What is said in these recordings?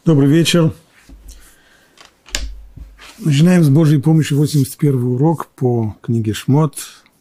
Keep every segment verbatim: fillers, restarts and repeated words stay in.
Добрый вечер. Начинаем с Божьей помощью восемьдесят первый урок по книге Шмот.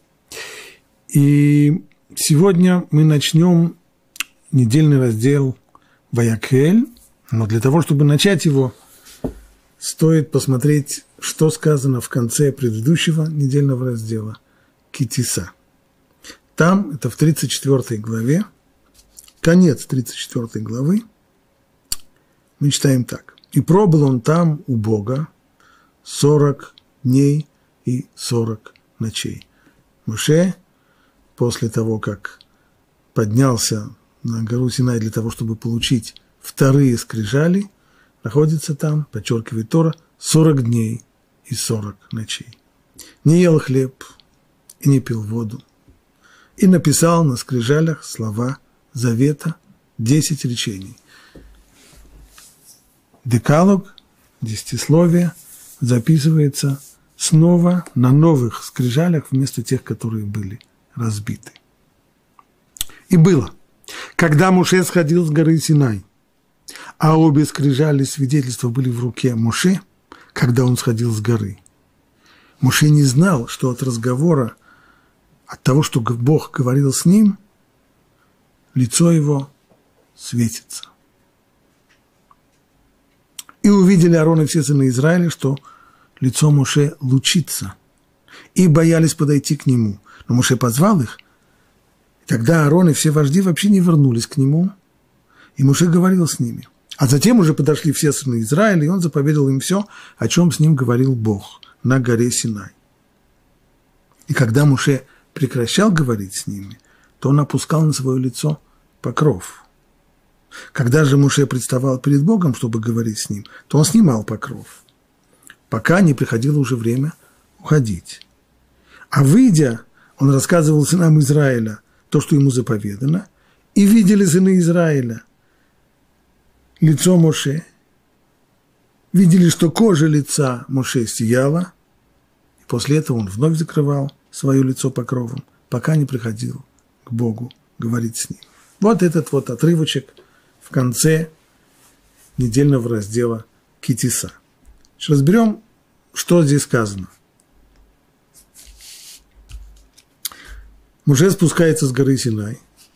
И сегодня мы начнем недельный раздел Ваякхель. Но для того, чтобы начать его, стоит посмотреть, что сказано в конце предыдущего недельного раздела Ки-Тиса. Там, это в тридцать четвёртой главе, конец тридцать четвёртой главы, мы читаем так. «И пробыл он там у Бога сорок дней и сорок ночей». Моше, после того, как поднялся на гору Синай для того, чтобы получить вторые скрижали, находится там, подчеркивает Тора, сорок дней и сорок ночей. Не ел хлеб и не пил воду. И написал на скрижалях слова завета, десять речений. Декалог, десятисловие, записывается снова на новых скрижалях вместо тех, которые были разбиты. И было, когда Моше сходил с горы Синай, а обе скрижали свидетельства были в руке Моше, когда он сходил с горы. Моше не знал, что от разговора, от того, что Бог говорил с ним, лицо его светится. И увидели Аарон и все сыны Израиля, что лицо Моше лучится, и боялись подойти к нему. Но Моше позвал их, и тогда Аарон и все вожди вообще не вернулись к нему, и Моше говорил с ними. А затем уже подошли все сыны Израиля, и он заповедал им все, о чем с ним говорил Бог на горе Синай. И когда Моше прекращал говорить с ними, то он опускал на свое лицо покров. Когда же Моше представал перед Богом, чтобы говорить с ним, то он снимал покров, пока не приходило уже время уходить. А выйдя, он рассказывал сынам Израиля то, что ему заповедано, и видели сыны Израиля лицо Моше, видели, что кожа лица Моше сияла, и после этого он вновь закрывал свое лицо покровом, пока не приходил к Богу говорить с ним. Вот этот вот отрывочек в конце недельного раздела Ки-Тиса. Разберем, что здесь сказано. Моше спускается с горы Синай.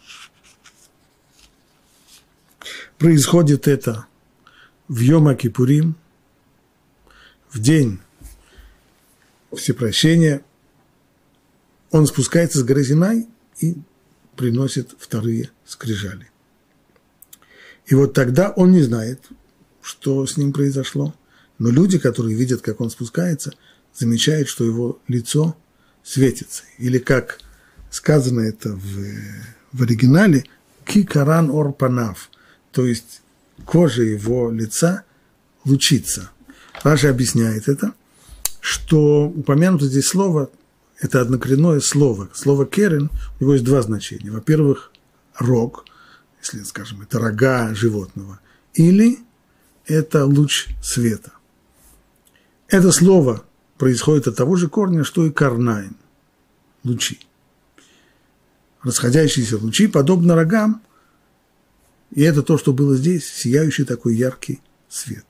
Происходит это в Йом-Кипурим, в день всепрощения. Он спускается с горы Синай и приносит вторые скрижали. И вот тогда он не знает, что с ним произошло, но люди, которые видят, как он спускается, замечают, что его лицо светится. Или, как сказано это в, в оригинале, «ки-каран ор панав», то есть кожа его лица лучится. Раша объясняет это, что упомянуто здесь слово, это однокоренное слово. Слово «керен», у него есть два значения. Во-первых, рог, если, скажем, это рога животного, или это луч света. Это слово происходит от того же корня, что и карнаин, лучи. Расходящиеся лучи, подобно рогам, и это то, что было здесь, сияющий такой яркий свет.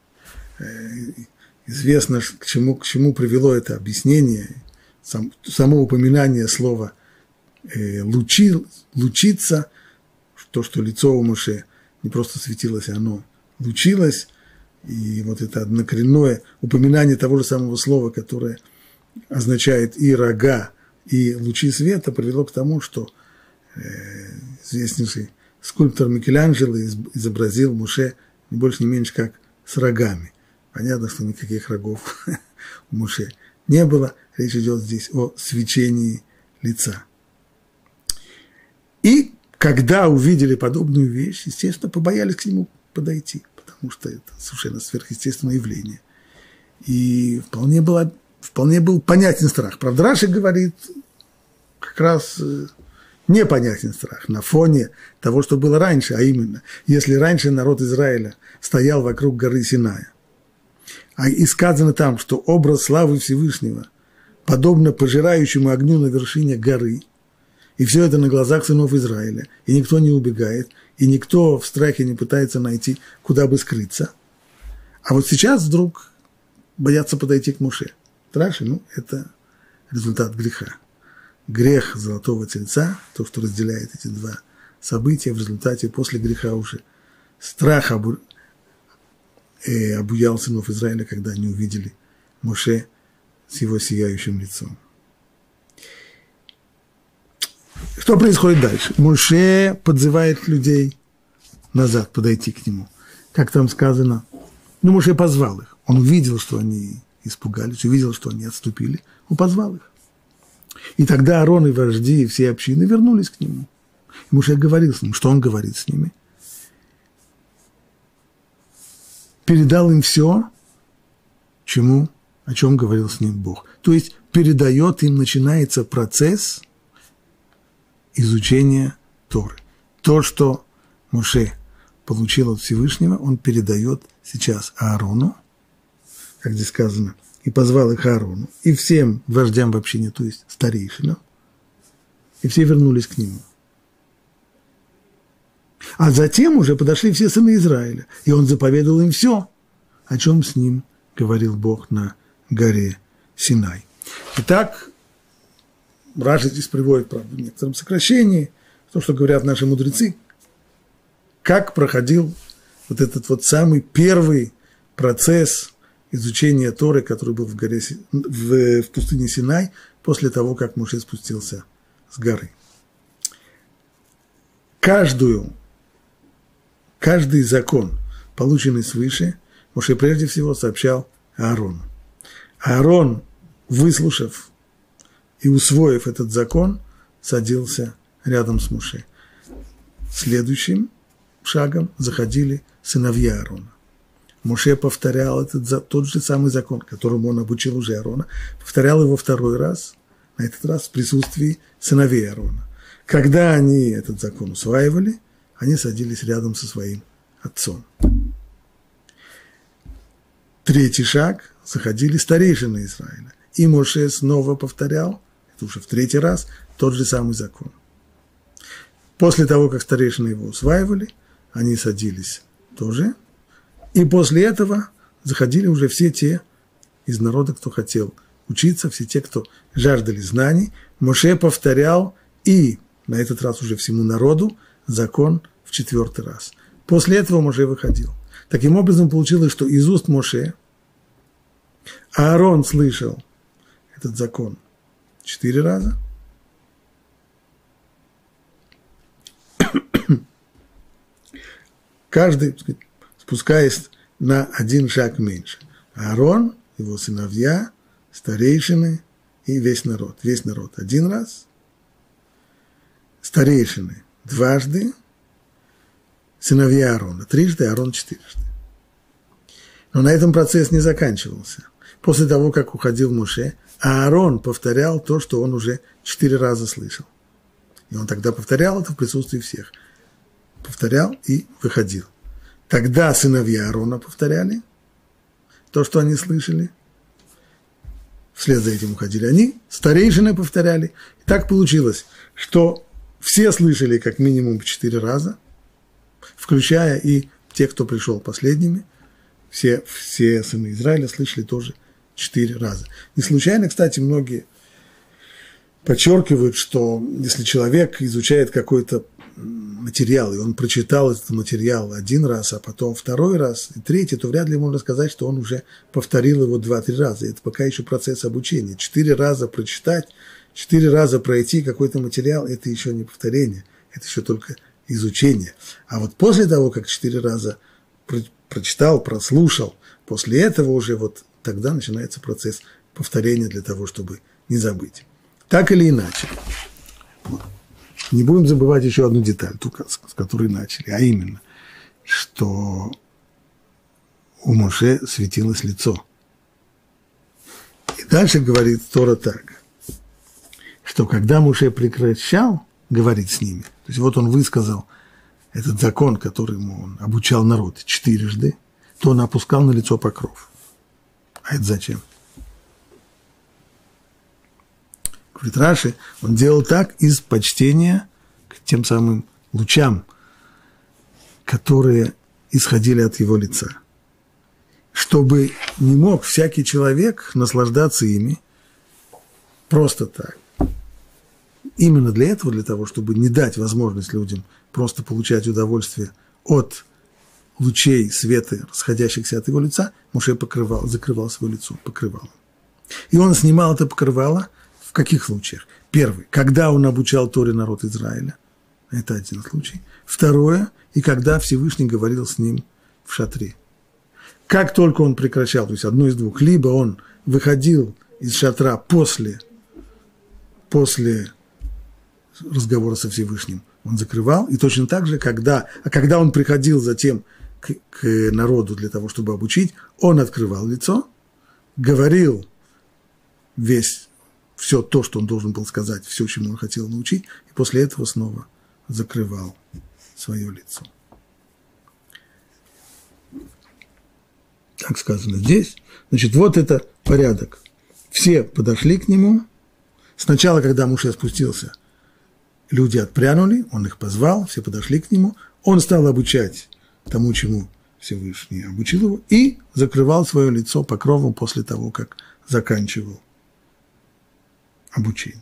Известно, к чему, к чему привело это объяснение, сам, само упоминание слова э, лучи, лучиться, то, что лицо у Моше не просто светилось, а оно лучилось, и вот это однокоренное упоминание того же самого слова, которое означает и рога, и лучи света, привело к тому, что э, известнейший скульптор Микеланджело изобразил Моше не больше, не меньше, как с рогами. Понятно, что никаких рогов у Моше не было. Речь идет здесь о свечении лица. И когда увидели подобную вещь, естественно, побоялись к нему подойти, потому что это совершенно сверхъестественное явление. И вполне, было, вполне был понятен страх. Правда, Раши говорит, как раз непонятен страх на фоне того, что было раньше, а именно, если раньше народ Израиля стоял вокруг горы Синая, а и сказано там, что образ славы Всевышнего подобно пожирающему огню на вершине горы, И все это на глазах сынов Израиля. И никто не убегает, и никто в страхе не пытается найти, куда бы скрыться. А вот сейчас вдруг боятся подойти к Моше. Раши, ну, это результат греха. Грех золотого тельца, то, что разделяет эти два события, в результате после греха уже страх обу... э, обуял сынов Израиля, когда они увидели Моше с его сияющим лицом. Что происходит дальше? Моше подзывает людей назад, подойти к нему. Как там сказано? Ну, Моше позвал их. Он увидел, что они испугались, увидел, что они отступили. Он позвал их. И тогда Аарон и вожди, и все общины вернулись к нему. И Моше говорил с ним. Что он говорит с ними? Передал им все, чему, о чем говорил с ним Бог. То есть передает им, начинается процесс изучения Торы. То, что Моше получил от Всевышнего, он передает сейчас Аарону, как здесь сказано, и позвал их Аарону, и всем вождям в общине, то есть старейшинам, и все вернулись к нему. А затем уже подошли все сыны Израиля, и он заповедовал им все, о чем с ним говорил Бог на горе Синай. Итак, Раши здесь приводит, правда, в некотором сокращении, то, что говорят наши мудрецы, как проходил вот этот вот самый первый процесс изучения Торы, который был в, горе, в, в пустыне Синай, после того, как Моше спустился с горы. Каждую, каждый закон, полученный свыше, Моше прежде всего сообщал Аарону. Аарон, выслушав и усвоив этот закон, садился рядом с Моше. Следующим шагом заходили сыновья Аарона. Моше повторял этот, тот же самый закон, которому он обучил уже Аарона, повторял его второй раз, на этот раз в присутствии сыновей Аарона. Когда они этот закон усваивали, они садились рядом со своим отцом. Третий шаг – заходили старейшины Израиля. И Моше снова повторял, это уже в третий раз, тот же самый закон. После того, как старейшины его усваивали, они садились тоже. И после этого заходили уже все те из народа, кто хотел учиться, все те, кто жаждали знаний. Моше повторял и, на этот раз уже всему народу, закон в четвертый раз. После этого Моше выходил. Таким образом, получилось, что из уст Моше Аарон слышал этот закон четыре раза. Каждый, так сказать, спускаясь на один шаг меньше. Аарон, его сыновья, старейшины и весь народ. Весь народ один раз. Старейшины дважды. Сыновья Аарона трижды, Аарон четырежды. Но на этом процесс не заканчивался. После того, как уходил Моше, Аарон повторял то, что он уже четыре раза слышал. И он тогда повторял это в присутствии всех. Повторял и выходил. Тогда сыновья Аарона повторяли то, что они слышали. Вслед за этим уходили они. Старейшины повторяли. И так получилось, что все слышали как минимум четыре раза, включая и те, кто пришел последними. Все, все сыны Израиля слышали тоже четыре раза. Не случайно, кстати, многие подчеркивают, что если человек изучает какой-то материал, и он прочитал этот материал один раз, а потом второй раз, и третий, то вряд ли можно сказать, что он уже повторил его два-три раза. Это пока еще процесс обучения. Четыре раза прочитать, четыре раза пройти какой-то материал – это еще не повторение, это еще только изучение. А вот после того, как четыре раза прочитал, прослушал, после этого уже вот тогда начинается процесс повторения для того, чтобы не забыть. Так или иначе. Не будем забывать еще одну деталь, ту, с которой начали, а именно, что у Моше светилось лицо. И дальше говорит Тора так, что когда Моше прекращал говорить с ними, то есть вот он высказал этот закон, которому он обучал народ четырежды, то он опускал на лицо покров. А это зачем? Говорит Раши, он делал так из почтения к тем самым лучам, которые исходили от его лица. Чтобы не мог всякий человек наслаждаться ими просто так. Именно для этого, для того, чтобы не дать возможность людям просто получать удовольствие от лучей света, расходящихся от его лица, Моше покрывал, закрывал свое лицо покрывалом. И он снимал это покрывало в каких случаях? Первый, когда он обучал Торе народ Израиля. Это один случай. Второе, и когда Всевышний говорил с ним в шатре. Как только он прекращал, то есть одно из двух, либо он выходил из шатра после, после разговора со Всевышним, он закрывал, и точно так же, когда, а когда он приходил затем к, к народу для того, чтобы обучить, он открывал лицо, говорил весь, все то, что он должен был сказать, все, чему он хотел научить, и после этого снова закрывал свое лицо. Так сказано здесь. Значит, вот это порядок. Все подошли к нему. Сначала, когда Моше спустился, люди отпрянули, он их позвал, все подошли к нему. Он стал обучать тому, чему Всевышний обучил его, и закрывал свое лицо покровом после того, как заканчивал обучение.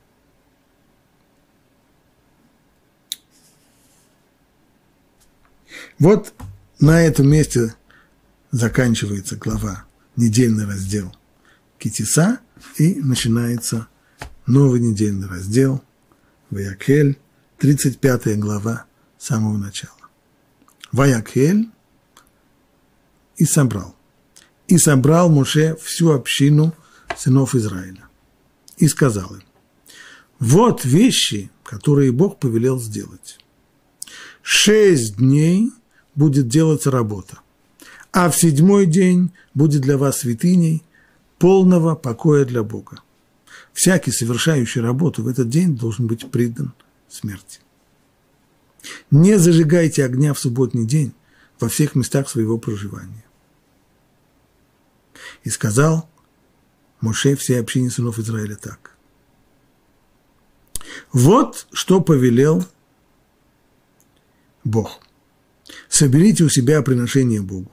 Вот на этом месте заканчивается глава, недельный раздел Ки-Тиса, и начинается новый недельный раздел Ваякхель, тридцать пятая глава с самого начала. Ваякхель и собрал. И собрал Моше всю общину сынов Израиля. И сказал им: вот вещи, которые Бог повелел сделать. Шесть дней будет делаться работа, а в седьмой день будет для вас святыней полного покоя для Бога. Всякий, совершающий работу в этот день, должен быть предан смерти. Не зажигайте огня в субботний день во всех местах своего проживания. И сказал Моше всей общине сынов Израиля так: вот что повелел Бог. Соберите у себя приношение Богу.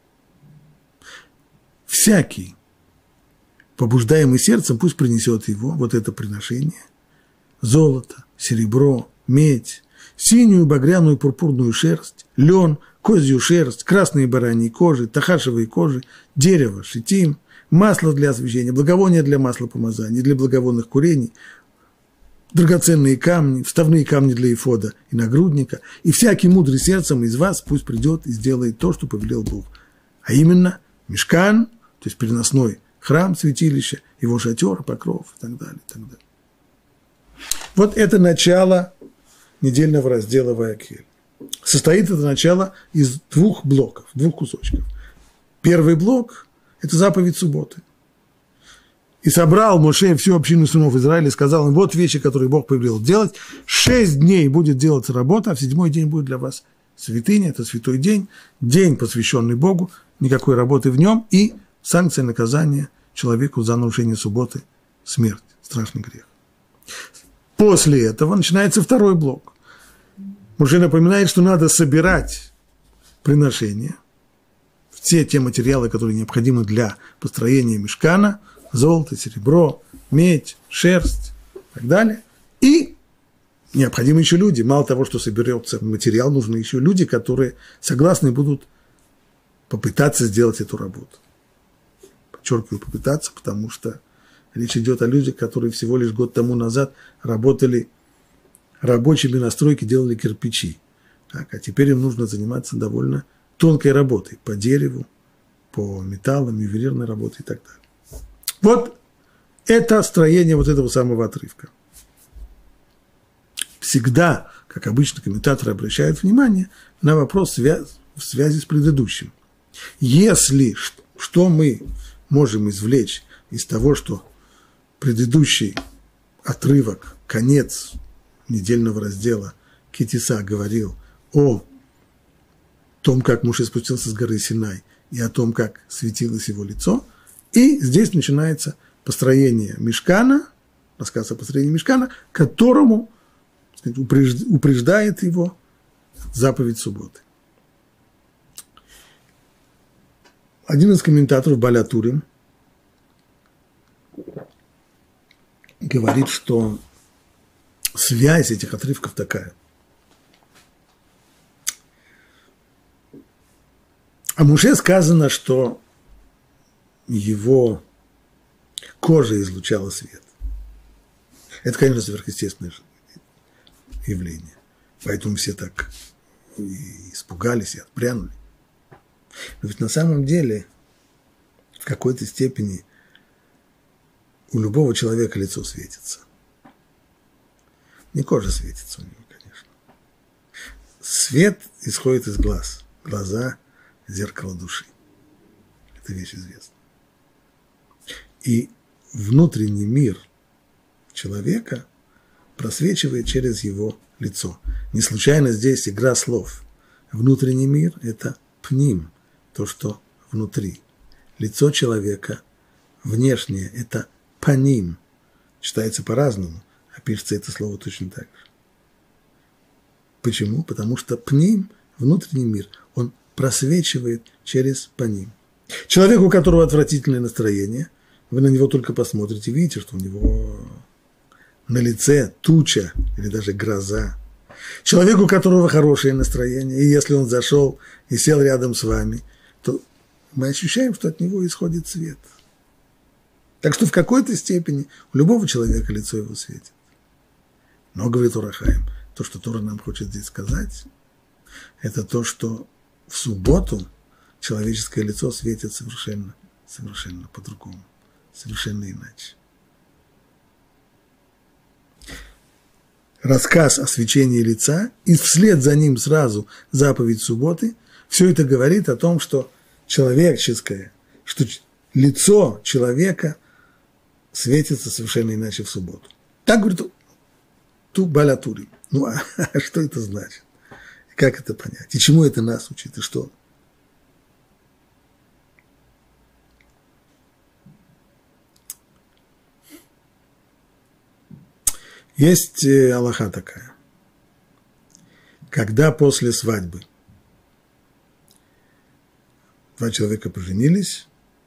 Всякий, побуждаемый сердцем, пусть принесет его, вот это приношение: золото, серебро, медь, синюю, багряную, пурпурную шерсть, лен, козью шерсть, красные бараньи кожи, тахашевые кожи, дерево, шитим, масло для освящения, благовония для масла помазания, для благовонных курений, драгоценные камни, вставные камни для эфода и нагрудника, и всякий мудрый сердцем из вас пусть придет и сделает то, что повелел Бог. А именно мишкан, то есть переносной храм, святилище, его шатер, покров и так далее, и так далее. Вот это начало недельного раздела Ваякхель. Состоит это начало из двух блоков, двух кусочков. Первый блок – это заповедь субботы. И собрал Моше всю общину сынов Израиля и сказал им: вот вещи, которые Бог повелел делать. Шесть дней будет делаться работа, а в седьмой день будет для вас святыня, это святой день, день, посвященный Богу, никакой работы в нем, и санкция наказания человеку за нарушение субботы – смерть, страшный грех. После этого начинается второй блок. Моше напоминает, что надо собирать приношения, все те материалы, которые необходимы для построения мишкана, золото, серебро, медь, шерсть и так далее. И необходимы еще люди. Мало того, что соберется материал, нужны еще люди, которые согласны будут попытаться сделать эту работу. Подчеркиваю, попытаться, потому что речь идет о людях, которые всего лишь год тому назад работали рабочими на стройке, делали кирпичи. Так, а теперь им нужно заниматься довольно тонкой работой по дереву, по металлам, ювелирной работой и так далее. Вот это строение вот этого самого отрывка. Всегда, как обычно, комментаторы обращают внимание на вопрос в связи с предыдущим. Если что мы можем извлечь из того, что предыдущий отрывок, конец недельного раздела Ки-Тиса говорил о том, как Моше спустился с горы Синай, и о том, как светилось его лицо, и здесь начинается построение мишкана, рассказ о построении мишкана, которому, так сказать, упреждает его заповедь субботы. Один из комментаторов Бааля Турим говорит, что связь этих отрывков такая. О Моше сказано, что его кожа излучала свет. Это, конечно, сверхъестественное явление. Поэтому все так и испугались и отпрянули. Но ведь на самом деле в какой-то степени у любого человека лицо светится. Не кожа светится у него, конечно. Свет исходит из глаз. Глаза – зеркало души. Это вещь известна. И внутренний мир человека просвечивает через его лицо. Не случайно здесь игра слов. Внутренний мир – это пним, то, что внутри. Лицо человека внешнее – это паним. Читается по-разному, а пишется это слово точно так же. Почему? Потому что пним, внутренний мир, он просвечивает через паним. Человек, у которого отвратительное настроение, вы на него только посмотрите, видите, что у него на лице туча или даже гроза. Человек, у которого хорошее настроение, и если он зашел и сел рядом с вами, то мы ощущаем, что от него исходит свет. Так что в какой-то степени у любого человека лицо его светит. Но, говорит Ор ха-Хаим, то, что Тора нам хочет здесь сказать, это то, что в субботу человеческое лицо светит совершенно, совершенно по-другому, совершенно иначе. Рассказ о свечении лица и вслед за ним сразу заповедь субботы, все это говорит о том, что человеческое, что лицо человека светится совершенно иначе в субботу. Так говорит ту Бааля Турим. Ну, а, а что это значит? Как это понять? И чему это нас учит? И что? Есть алаха такая. Когда после свадьбы два человека поженились,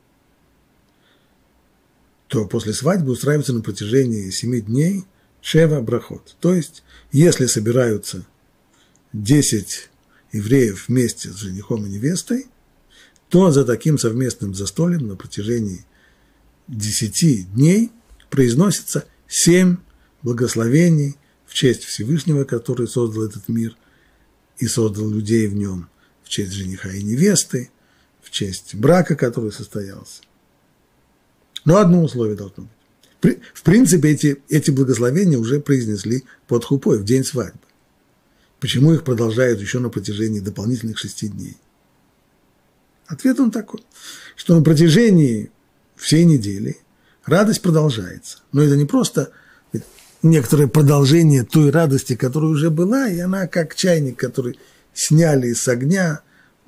то после свадьбы устраивается на протяжении семи дней шева брахот. То есть, если собираются десять евреев вместе с женихом и невестой, то за таким совместным застольем на протяжении десяти дней произносится семь благословений в честь Всевышнего, который создал этот мир и создал людей в нем, в честь жениха и невесты, в честь брака, который состоялся. Но одно условие должно быть. В принципе, эти, эти благословения уже произнесли под хупой в день свадьбы. Почему их продолжают еще на протяжении дополнительных шести дней? Ответ он такой, что на протяжении всей недели радость продолжается. Но это не просто некоторое продолжение той радости, которая уже была, и она как чайник, который сняли с огня,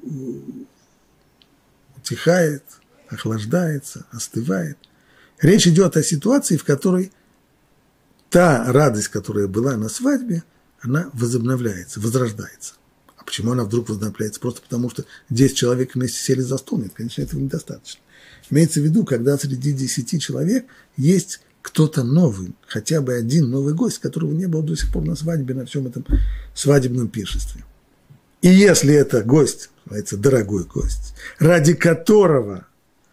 утихает, охлаждается, остывает. Речь идет о ситуации, в которой та радость, которая была на свадьбе, она возобновляется, возрождается. А почему она вдруг возобновляется? Просто потому, что десять человек вместе сели за стол. Нет, конечно, этого недостаточно. Имеется в виду, когда среди десяти человек есть кто-то новый, хотя бы один новый гость, которого не было до сих пор на свадьбе, на всем этом свадебном пиршестве. И если это гость, называется дорогой гость, ради которого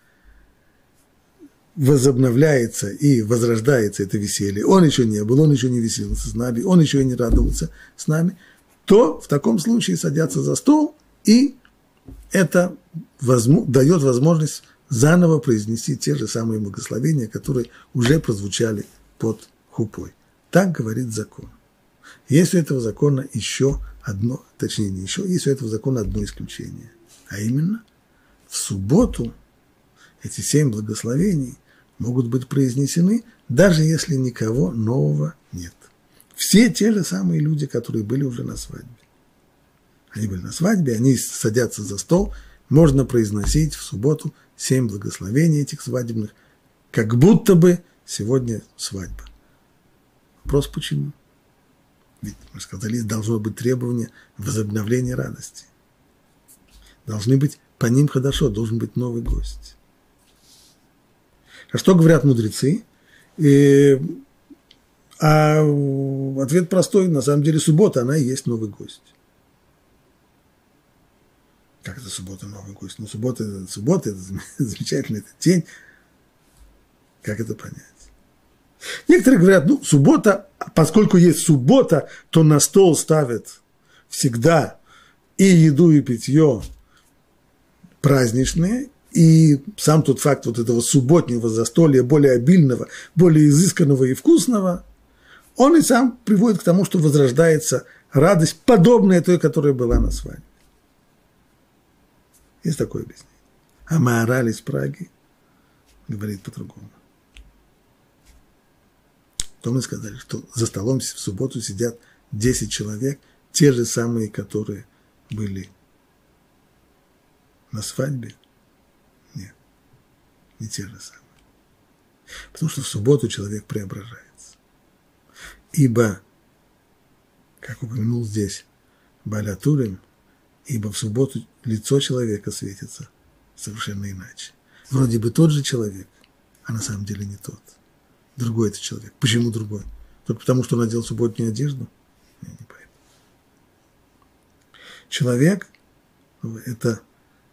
возобновляется и возрождается это веселье, он еще не был, он еще не веселился с нами, он еще и не радовался с нами, то в таком случае садятся за стол, и это возможно, дает возможность заново произнести те же самые благословения, которые уже прозвучали под хупой. Так говорит закон. Есть у этого закона еще одно, точнее не еще, есть у этого закона одно исключение. А именно, в субботу эти семь благословений могут быть произнесены, даже если никого нового нет. Все те же самые люди, которые были уже на свадьбе. Они были на свадьбе, они садятся за стол, можно произносить в субботу семь благословений этих свадебных, как будто бы сегодня свадьба. Вопрос почему? Ведь, мы сказали, должно быть требование возобновления радости. Должны быть по ним хорошо, должен быть новый гость. А что говорят мудрецы? И, а ответ простой, на самом деле суббота, она и есть новый гость. Как это суббота, новый гость? Ну, суббота, это суббота, это замечательно, это день. Как это понять? Некоторые говорят, ну, суббота, поскольку есть суббота, то на стол ставят всегда и еду, и питье праздничные, и сам тот факт вот этого субботнего застолья, более обильного, более изысканного и вкусного, он и сам приводит к тому, что возрождается радость, подобная той, которая была на свадьбе. Есть такое объяснение. А Маораль из Праги говорит по-другому. То мы сказали, что за столом в субботу сидят десять человек, те же самые, которые были на свадьбе. Нет, не те же самые. Потому что в субботу человек преображается. Ибо, как упомянул здесь Бааль ха-Турим, ибо в субботу лицо человека светится совершенно иначе. Вроде бы тот же человек, а на самом деле не тот. Другой это человек. Почему другой? Только потому, что он надел субботнюю одежду? Я не понимаю. Человек – это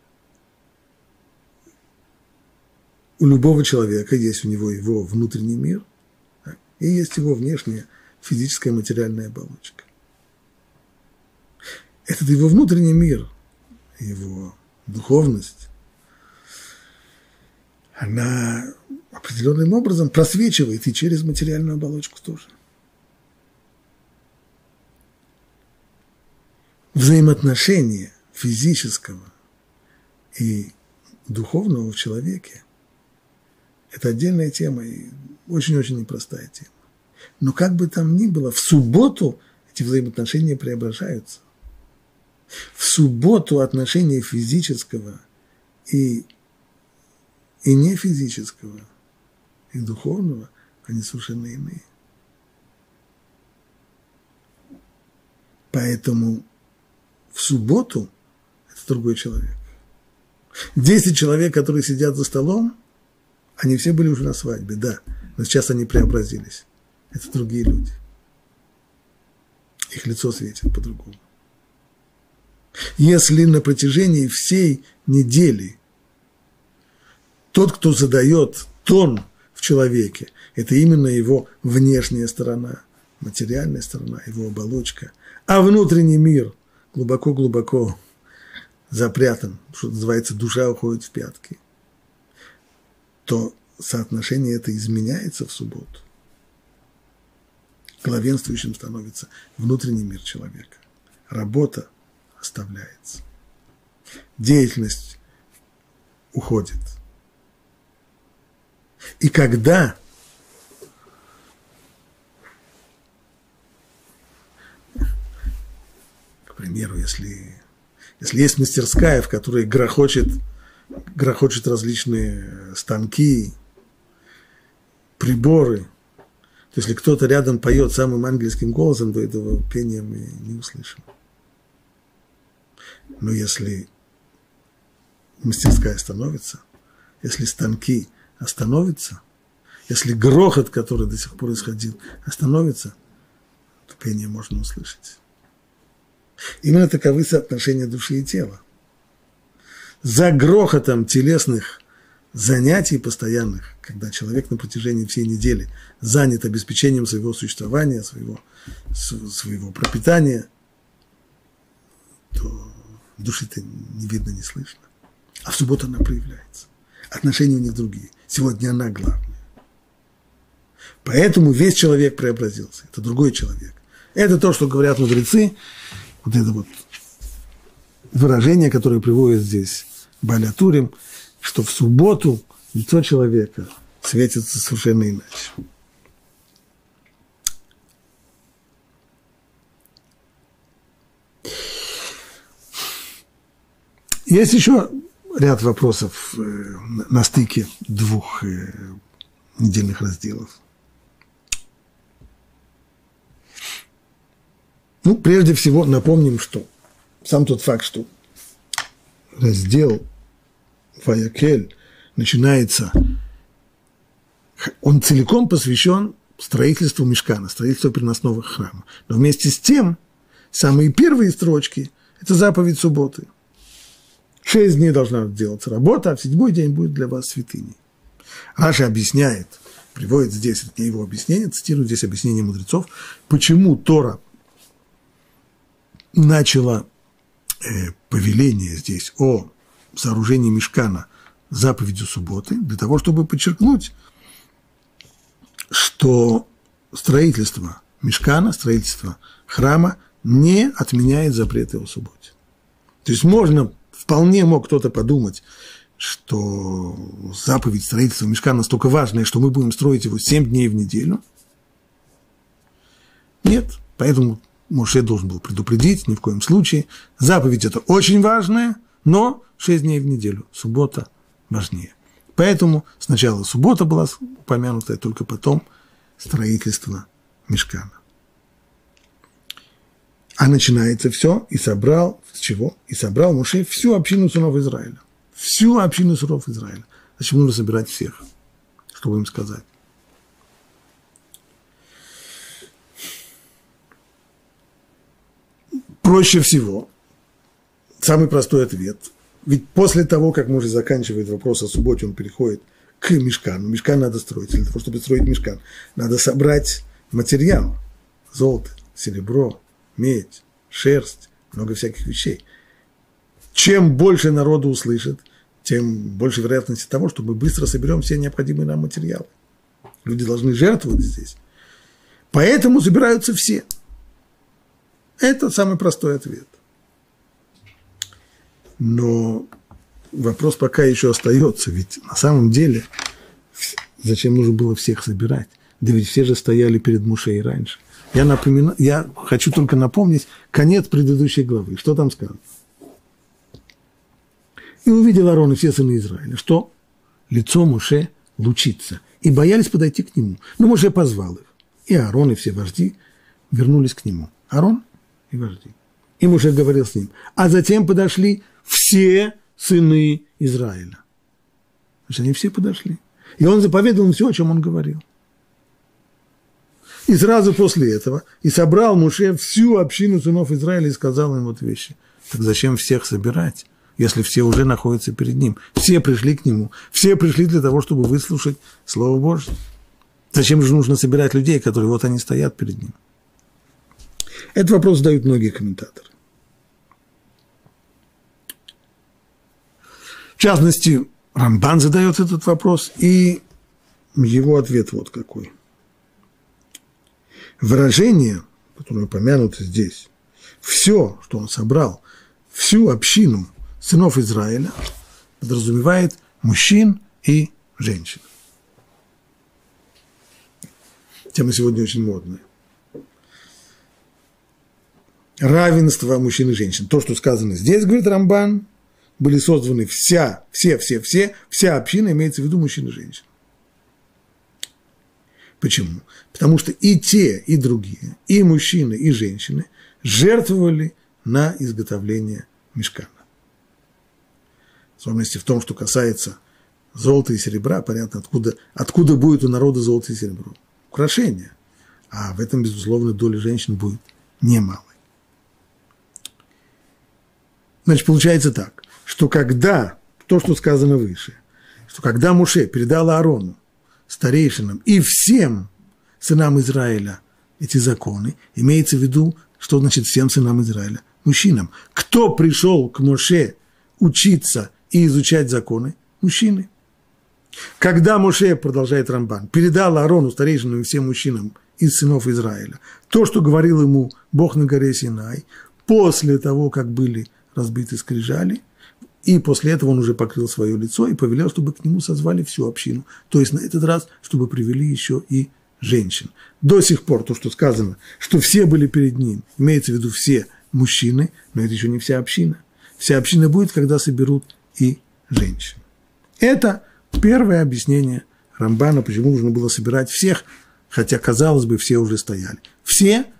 у любого человека есть у него его внутренний мир, так, и есть его внешняя физическая материальная оболочка. Этот его внутренний мир, его духовность, она определенным образом просвечивает и через материальную оболочку тоже. Взаимоотношения физического и духовного в человеке – это отдельная тема и очень-очень непростая тема. Но как бы там ни было, в субботу эти взаимоотношения преображаются. В субботу отношения физического и, и нефизического, и духовного, они совершенно иные. Поэтому в субботу это другой человек. Десять человек, которые сидят за столом, они все были уже на свадьбе, да, но сейчас они преобразились. Это другие люди. Их лицо светит по-другому. Если на протяжении всей недели тот, кто задает тон в человеке, это именно его внешняя сторона, материальная сторона, его оболочка, а внутренний мир глубоко-глубоко запрятан, что называется, душа уходит в пятки, то соотношение это изменяется в субботу. Главенствующим становится внутренний мир человека. Работа оставляется. Деятельность уходит. И когда к примеру, если, если есть мастерская, в которой грохочет, грохочет различные станки, приборы, то если кто-то рядом поет самым ангельским голосом, то этого пения мы не услышим. Но если мастерская остановится, если станки остановятся, если грохот, который до сих пор исходил, остановится, то пение можно услышать. Именно таковы соотношения души и тела. За грохотом телесных занятий постоянных, когда человек на протяжении всей недели занят обеспечением своего существования, своего, своего пропитания, то души-то не видно, не слышно. А в субботу она проявляется. Отношения у них другие. Сегодня она главная. Поэтому весь человек преобразился. Это другой человек. Это то, что говорят мудрецы. Вот это вот выражение, которое приводит здесь Бааль ха-Турим, что в субботу лицо человека светится совершенно иначе. Есть еще ряд вопросов на стыке двух недельных разделов. Ну, прежде всего, напомним, что сам тот факт, что раздел Ваякель начинается, он целиком посвящен строительству мишкана, строительству переносного храма. Но вместе с тем, самые первые строчки – это заповедь субботы. Шесть дней должна делаться работа, а в седьмой день будет для вас святыней. Раши объясняет, приводит здесь, это не его объяснение, цитирует здесь объяснение мудрецов, почему Тора начала э, повеление здесь о сооружении мишкана заповедью субботы, для того, чтобы подчеркнуть, что строительство мишкана, строительство храма не отменяет запреты о субботе. То есть можно, вполне мог кто-то подумать, что заповедь строительства мишкана настолько важная, что мы будем строить его семь дней в неделю. Нет, поэтому Моше должен был предупредить, ни в коем случае. Заповедь это очень важная, но шесть дней в неделю, суббота важнее. Поэтому сначала суббота была упомянута, только потом строительство мишкана. А начинается все, и собрал, с чего? И собрал Моше всю общину сынов Израиля. Всю общину сынов Израиля. Зачем нужно собирать всех? Чтобы им сказать? Проще всего, самый простой ответ. Ведь после того, как Моше заканчивает вопрос о субботе, он переходит к мишкану. Мишкан надо строить. Для того, чтобы строить мишкан, надо собрать материал. Золото, серебро, медь, шерсть, много всяких вещей. Чем больше народу услышит, тем больше вероятности того, что мы быстро соберем все необходимые нам материалы. Люди должны жертвовать здесь. Поэтому собираются все. Это самый простой ответ. Но вопрос пока еще остается, ведь на самом деле зачем нужно было всех собирать? Да ведь все же стояли перед Моше и раньше. Я, напоминаю, я хочу только напомнить конец предыдущей главы. Что там сказано? И увидел Аарон и все сыны Израиля, что лицо Моше лучится, и боялись подойти к нему. Но Моше позвал их, и Аарон и все вожди вернулись к нему. Аарон и вожди. И Моше говорил с ним. А затем подошли все сыны Израиля. Значит, они все подошли. И он заповедовал им все, о чем он говорил. И сразу после этого и собрал Моше всю общину сынов Израиля и сказал им вот вещи. Так зачем всех собирать, если все уже находятся перед ним? Все пришли к нему. Все пришли для того, чтобы выслушать Слово Божье. Зачем же нужно собирать людей, которые вот они стоят перед ним? Этот вопрос задают многие комментаторы. В частности, Рамбан задает этот вопрос, и его ответ вот какой. Выражение, которое упомянуто здесь, все, что он собрал, всю общину сынов Израиля, подразумевает мужчин и женщин. Тема сегодня очень модная. Равенство мужчин и женщин. То, что сказано здесь, говорит Рамбан, были созданы вся, все, все, все, вся община, имеется в виду мужчин и женщин. Почему? Потому что и те, и другие, и мужчины, и женщины жертвовали на изготовление мишкана. В особенности в том, что касается золота и серебра, понятно, откуда, откуда будет у народа золото и серебро. Украшения. А в этом, безусловно, доля женщин будет немалой. Значит, получается так, что когда, то, что сказано выше, что когда Моше передал Аарону, старейшинам и всем сынам Израиля эти законы, имеется в виду, что значит всем сынам Израиля? Мужчинам. Кто пришел к Моше учиться и изучать законы? Мужчины. Когда Моше, продолжает Рамбан, передал Аарону, старейшинам и всем мужчинам из сынов Израиля то, что говорил ему Бог на горе Синай, после того, как были разбиты скрижали, и после этого он уже покрыл свое лицо и повелел, чтобы к нему созвали всю общину. То есть на этот раз, чтобы привели еще и женщин. До сих пор то, что сказано, что все были перед ним, имеется в виду все мужчины, но это еще не вся община. Вся община будет, когда соберут и женщин. Это первое объяснение Рамбана, почему нужно было собирать всех, хотя, казалось бы, все уже стояли. Все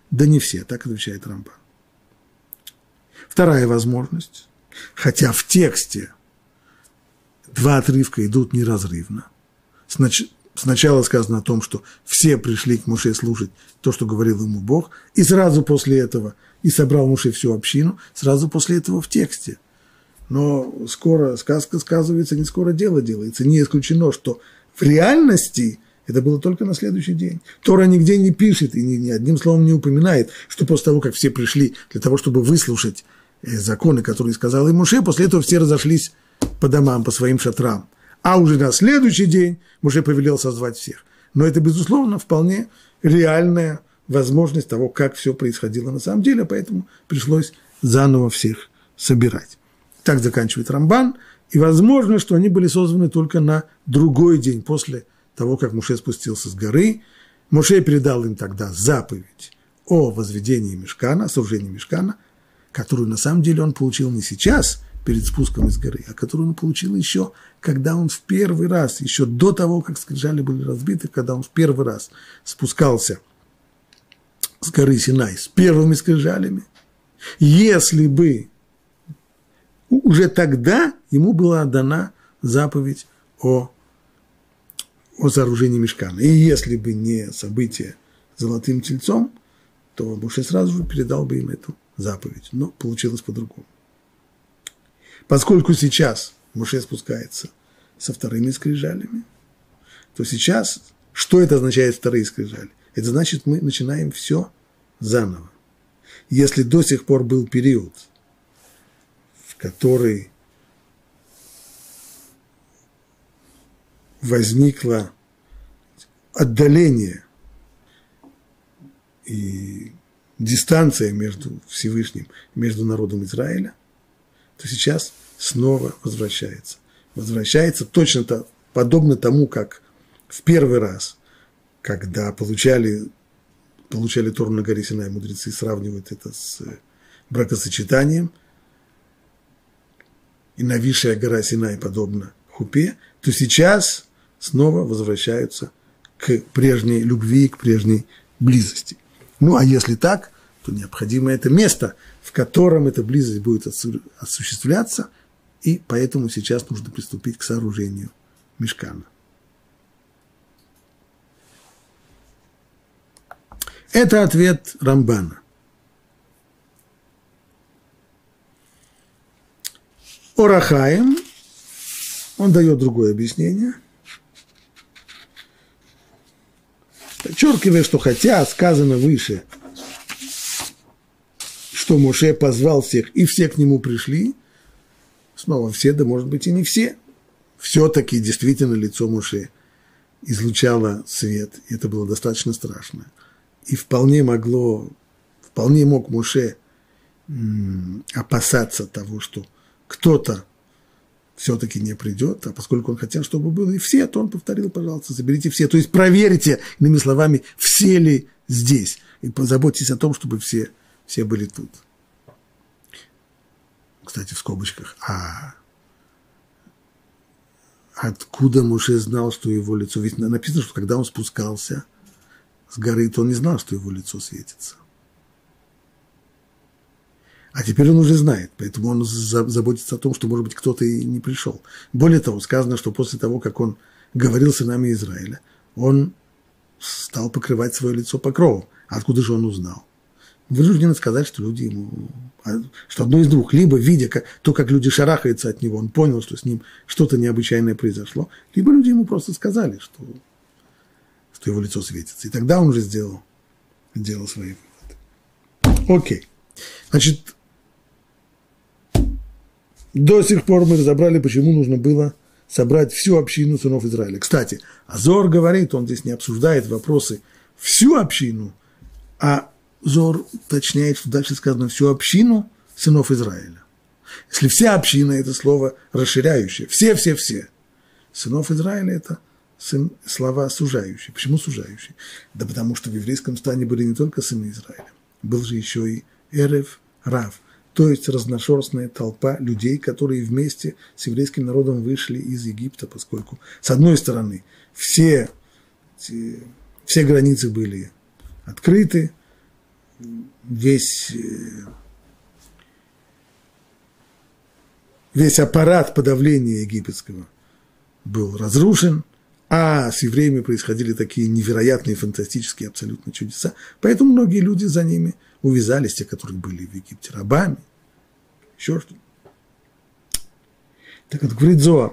Да не все, так отвечает Рамбан. Вторая возможность, хотя в тексте два отрывка идут неразрывно. Снач... Сначала сказано о том, что все пришли к Моше слушать то, что говорил ему Бог, и сразу после этого, и собрал Моше всю общину, сразу после этого в тексте. Но скоро сказка сказывается, не скоро дело делается. Не исключено, что в реальности это было только на следующий день. Тора нигде не пишет и ни, ни одним словом не упоминает, что после того, как все пришли для того, чтобы выслушать законы, которые сказал им Моше, после этого все разошлись по домам, по своим шатрам. А уже на следующий день Моше повелел созвать всех. Но это, безусловно, вполне реальная возможность того, как все происходило на самом деле, поэтому пришлось заново всех собирать. Так заканчивает Рамбан, и возможно, что они были созваны только на другой день, после того, как Моше спустился с горы. Моше передал им тогда заповедь о возведении мишкана, о сооружении мишкана, которую на самом деле он получил не сейчас, перед спуском из горы, а которую он получил еще, когда он в первый раз, еще до того, как скрижали были разбиты, когда он в первый раз спускался с горы Синай с первыми скрижалями. Если бы уже тогда ему была дана заповедь о, о сооружении мишкана. И если бы не событие с золотым тельцом, то Моше сразу же передал бы им эту заповедь. Но получилось по-другому. Поскольку сейчас Моше спускается со вторыми скрижалями, то сейчас, что это означает вторые скрижали? Это значит, мы начинаем все заново. Если до сих пор был период, в который возникло отдаление и дистанция между Всевышним, между народом Израиля, то сейчас снова возвращается. Возвращается точно то, подобно тому, как в первый раз, когда получали, получали Тору на горе Синай, мудрецы сравнивают это с бракосочетанием, и нависшая гора Синай подобна хупе, то сейчас снова возвращаются к прежней любви, к прежней близости. Ну, а если так, то необходимо это место, в котором эта близость будет осуществляться, и поэтому сейчас нужно приступить к сооружению мишкана. Это ответ Рамбана. Ор ха-Хаим, он дает другое объяснение, подчеркивая, что хотя сказано выше, что Моше позвал всех, и все к нему пришли, снова все, да может быть и не все, все-таки действительно лицо Моше излучало свет, и это было достаточно страшно. И вполне могло, вполне мог Моше м, опасаться того, что кто-то все-таки не придет, а поскольку он хотел, чтобы было и все, то он повторил, пожалуйста, заберите все, то есть проверьте, иными словами, все ли здесь, и позаботьтесь о том, чтобы все, все были тут. Кстати, в скобочках, а откуда Моше знал, что его лицо, ведь написано, что когда он спускался с горы, то он не знал, что его лицо светится. А теперь он уже знает, поэтому он заботится о том, что, может быть, кто-то и не пришел. Более того, сказано, что после того, как он говорил с сынами Израиля, он стал покрывать свое лицо покровом. А откуда же он узнал? Вынуждены сказать, что люди ему, что одно из двух, либо, видя как, то, как люди шарахаются от него, он понял, что с ним что-то необычайное произошло, либо люди ему просто сказали, что, что его лицо светится. И тогда он уже сделал, сделал свои выводы. Окей. Значит, до сих пор мы разобрали, почему нужно было собрать всю общину сынов Израиля. Кстати, Зоар говорит, он здесь не обсуждает вопросы всю общину, а Зоар уточняет, что дальше сказано всю общину сынов Израиля. Если вся община – это слово расширяющее, все-все-все. Сынов Израиля – это сын, слова сужающие. Почему сужающие? Да потому что в еврейском стане были не только сыны Израиля, был же еще и Эрев Рав, то есть разношерстная толпа людей, которые вместе с еврейским народом вышли из Египта, поскольку, с одной стороны, все, все границы были открыты, весь, весь аппарат подавления египетского был разрушен, а с евреями происходили такие невероятные, фантастические абсолютно чудеса. Поэтому многие люди за ними увязались, те, которые были в Египте рабами, еще что-то. Так вот, говорит Зоар,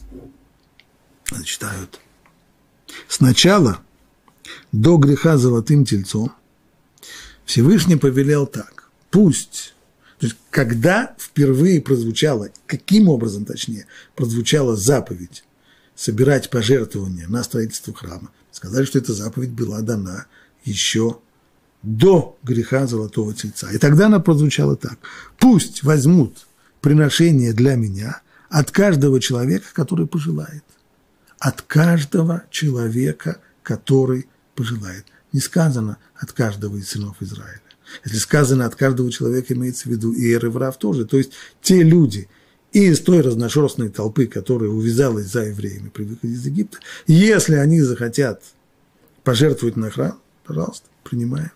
читают, сначала до греха золотым тельцом Всевышний повелел так, пусть, то есть когда впервые прозвучала, каким образом точнее, прозвучала заповедь собирать пожертвования на строительство храма, сказали, что эта заповедь была дана еще до греха золотого тельца. И тогда она прозвучала так, пусть возьмут приношение для меня от каждого человека, который пожелает. От каждого человека, который пожелает. Не сказано от каждого из сынов Израиля. Если сказано от каждого человека, имеется в виду и Эр и Врав тоже. То есть те люди из той разношерстной толпы, которая увязалась за евреями при выходе из Египта, если они захотят пожертвовать на храм, пожалуйста, принимаем.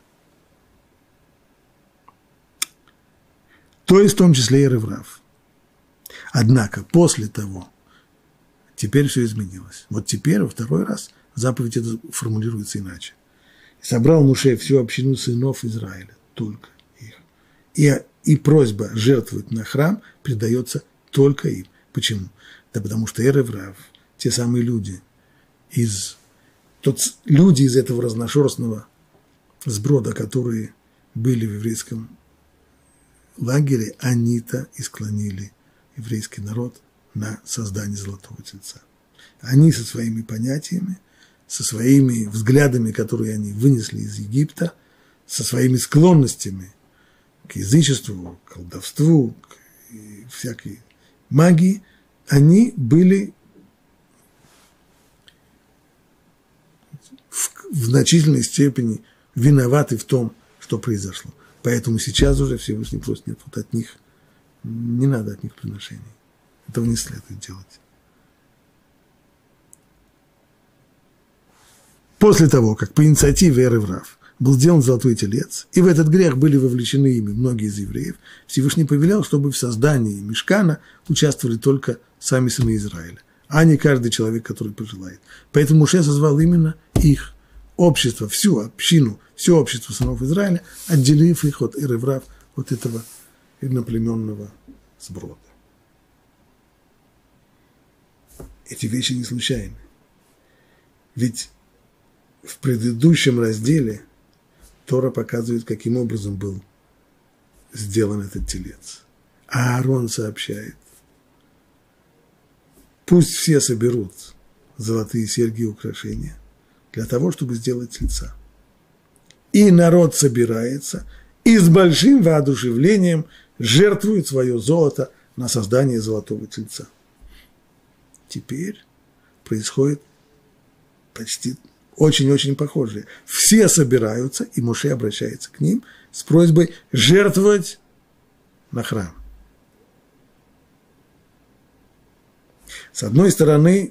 То есть в том числе и Эр и Врав. Однако после того, теперь все изменилось. Вот теперь, во второй раз, заповедь эта формулируется иначе. И собрал Моше всю общину сынов Израиля, только их. И, и просьба жертвовать на храм передается только им. Почему? Да потому что Эр и Врав, те самые люди из, тот, люди из этого разношерстного сброда, которые были в еврейском лагере, они-то и склонили еврейский народ на создание золотого тельца. Они со своими понятиями, со своими взглядами, которые они вынесли из Египта, со своими склонностями к язычеству, к колдовству, к всякой магии, они были в, в значительной степени виноваты в том, что произошло. Поэтому сейчас уже Всевышний просит, нет, вот от них не надо от них приношений. Этого не следует делать. После того, как по инициативе Эр и Врав был сделан золотой телец, и в этот грех были вовлечены ими многие из евреев, Всевышний повелел, чтобы в создании мишкана участвовали только сами сыны Израиля, а не каждый человек, который пожелает. Поэтому Моше созвал именно их общество, всю общину, все общество сынов Израиля, отделив их от Эр и Врав, от этого одноплеменного сброда. Эти вещи не случайны. Ведь в предыдущем разделе Тора показывает, каким образом был сделан этот телец. А Аарон сообщает, пусть все соберут золотые серьги и украшения для того, чтобы сделать тельца. И народ собирается и с большим воодушевлением жертвует свое золото на создание золотого тельца. Теперь происходит почти очень-очень похожее. Все собираются, и Моше обращается к ним с просьбой жертвовать на храм. С одной стороны,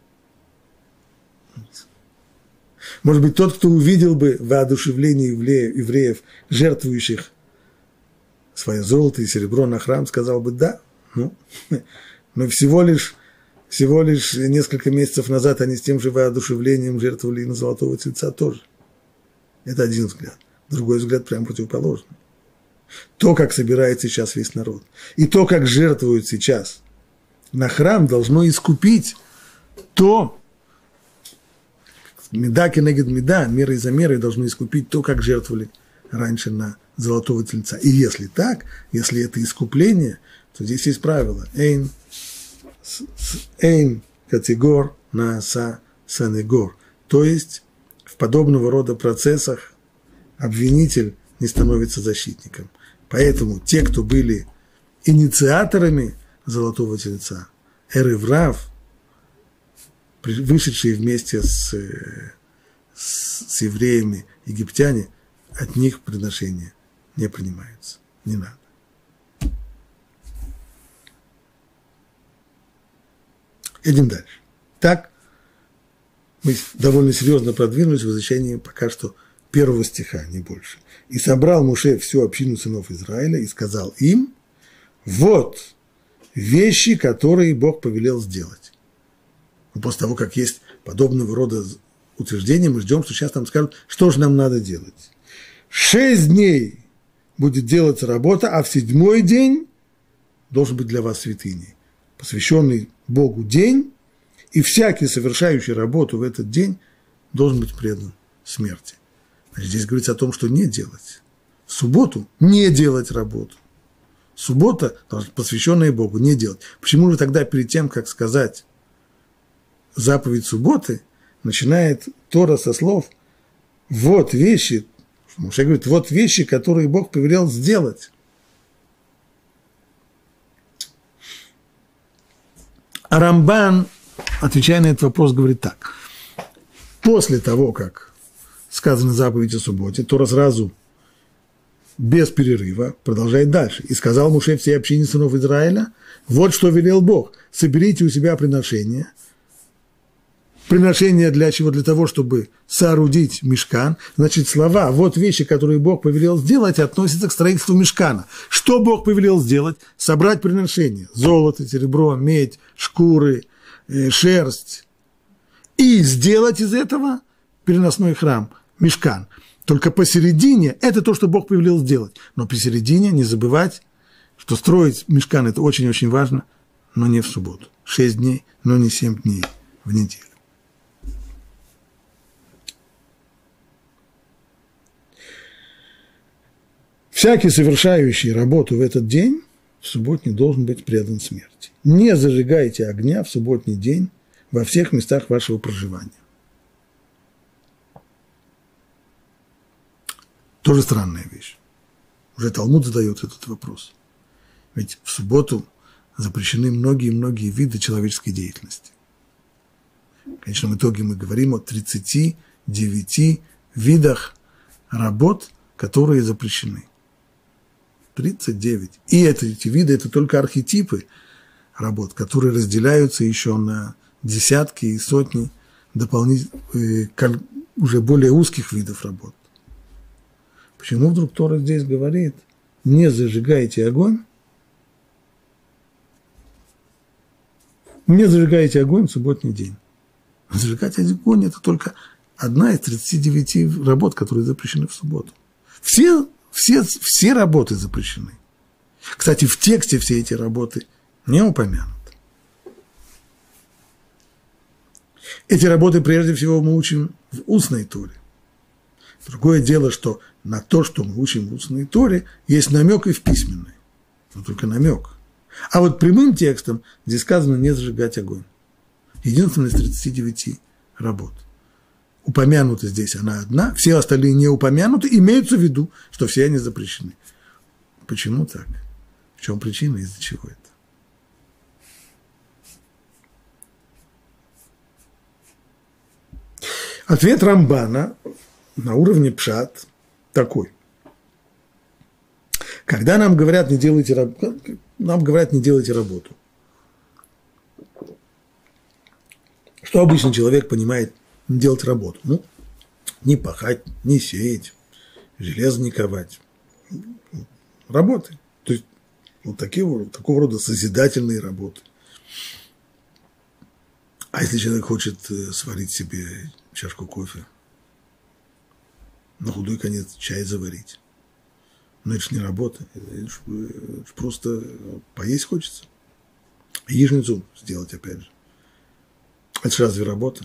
может быть, тот, кто увидел бы воодушевление евреев, жертвующих свое золото и серебро на храм, сказал бы, да, ну, но всего лишь, всего лишь несколько месяцев назад они с тем же воодушевлением жертвовали и на золотого тельца тоже. Это один взгляд. Другой взгляд прям противоположный. То, как собирается сейчас весь народ, и то, как жертвуют сейчас на храм, должно искупить то, меда кенегед меда, мерой за мерой должно искупить то, как жертвовали раньше на золотого тельца. И если так, если это искупление, то здесь есть правило. Эйн, эйн категор нааса санегор. То есть в подобного рода процессах обвинитель не становится защитником. Поэтому те, кто были инициаторами золотого тельца, Эр и Врав, вышедшие вместе с, с, с евреями египтяне, от них приношения не принимаются. Не надо. Идем дальше. Так, мы довольно серьезно продвинулись в изучении пока что первого стиха, не больше. «И собрал Моше всю общину сынов Израиля и сказал им, вот вещи, которые Бог повелел сделать». После того, как есть подобного рода утверждения, мы ждем, что сейчас нам скажут, что же нам надо делать. Шесть дней будет делаться работа, а в седьмой день должен быть для вас святыней, посвященный Богу день, и всякий, совершающий работу в этот день, должен быть предан смерти. Значит, здесь говорится о том, что не делать. В субботу не делать работу. Суббота, посвященная Богу, не делать. Почему же тогда перед тем, как сказать заповедь субботы, начинает Тора со слов «вот вещи», Моше говорит, вот вещи, которые Бог повелел сделать. А Рамбан, отвечая на этот вопрос, говорит так. После того, как сказано заповедь о субботе, Тора сразу, без перерыва, продолжает дальше. «И сказал Моше всей общине сынов Израиля, вот что велел Бог, соберите у себя приношения». Приношение для чего? Для того, чтобы соорудить мишкан. Значит, слова, вот вещи, которые Бог повелел сделать, относятся к строительству мишкана. Что Бог повелел сделать? Собрать приношения. Золото, серебро, медь, шкуры, э, шерсть. И сделать из этого переносной храм, мишкан. Только посередине, это то, что Бог повелел сделать. Но посередине не забывать, что строить мишкан – это очень-очень важно, но не в субботу. Шесть дней, но не семь дней в неделю. Всякий, совершающий работу в этот день, в субботний должен быть предан смерти. Не зажигайте огня в субботний день во всех местах вашего проживания. Тоже странная вещь. Уже Талмуд задает этот вопрос. Ведь в субботу запрещены многие-многие виды человеческой деятельности. В конечном итоге мы говорим о тридцати девяти видах работ, которые запрещены. тридцать девять. И это, эти виды – это только архетипы работ, которые разделяются еще на десятки и сотни дополнительных, уже более узких видов работ. Почему вдруг Тора здесь говорит, не зажигайте огонь, не зажигайте огонь в субботний день. Зажигать огонь – это только одна из тридцати девяти работ, которые запрещены в субботу. Все Все, все работы запрещены. Кстати, в тексте все эти работы не упомянуты. Эти работы, прежде всего, мы учим в устной Торе. Другое дело, что на то, что мы учим в устной Торе, есть намек и в письменной. Но только намек. А вот прямым текстом здесь сказано не зажигать огонь. Единственная из тридцати девяти работ. Упомянута здесь она одна, все остальные не упомянуты, имеются в виду, что все они запрещены. Почему так? В чем причина, из-за чего это? Ответ Рамбана на уровне пшат такой. Когда нам говорят, не делайте работу, нам говорят, не делайте работу. Что обычно человек понимает не делать работу? Ну, не пахать, не сеять, железо не ковать. Работы. То есть вот такие, такого рода созидательные работы. А если человек хочет сварить себе чашку кофе, на худой конец чай заварить, но это же не работа, это ж, это ж просто поесть хочется. Яичницу сделать опять же. Это же разве работа?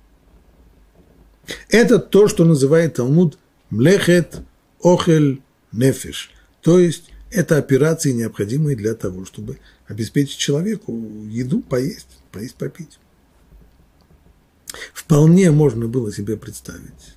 Это то, что называет Талмуд млехет охель нефеш. То есть это операции, необходимые для того, чтобы обеспечить человеку еду, поесть, поесть, попить. Вполне можно было себе представить,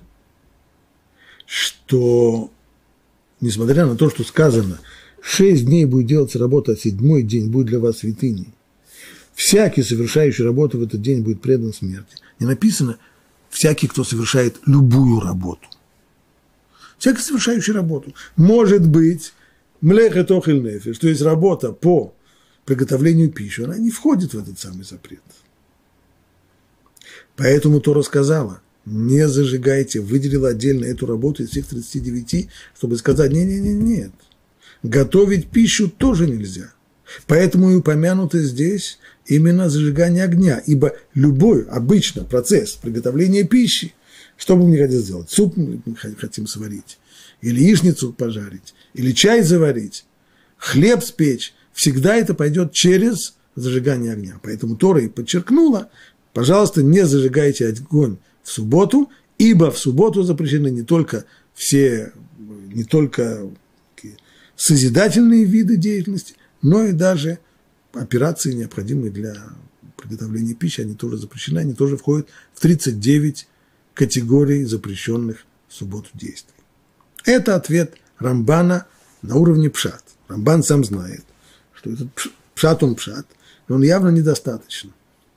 что, несмотря на то, что сказано, шесть дней будет делаться работа, а седьмой день будет для вас святыней, всякий, совершающий работу в этот день, будет предан смерти. Не написано всякий, кто совершает любую работу. Всякий, совершающий работу. Может быть, млехет охель нефеш, то есть работа по приготовлению пищи, она не входит в этот самый запрет. Поэтому Тора сказала, не зажигайте, выделила отдельно эту работу из всех тридцати девяти, чтобы сказать, нет-нет-нет, готовить пищу тоже нельзя. Поэтому и упомянуто здесь именно зажигание огня, ибо любой, обычно, процесс приготовления пищи, что бы мы ни хотели сделать, суп мы хотим сварить, или яичницу пожарить, или чай заварить, хлеб спечь, всегда это пойдет через зажигание огня. Поэтому Тора и подчеркнула, пожалуйста, не зажигайте огонь в субботу, ибо в субботу запрещены не только все, не только созидательные виды деятельности, но и даже операции, необходимые для приготовления пищи, они тоже запрещены, они тоже входят в тридцать девять категорий запрещенных в субботу действий. Это ответ Рамбана на уровне пшат. Рамбан сам знает, что этот пшат он пшат, но он явно недостаточно.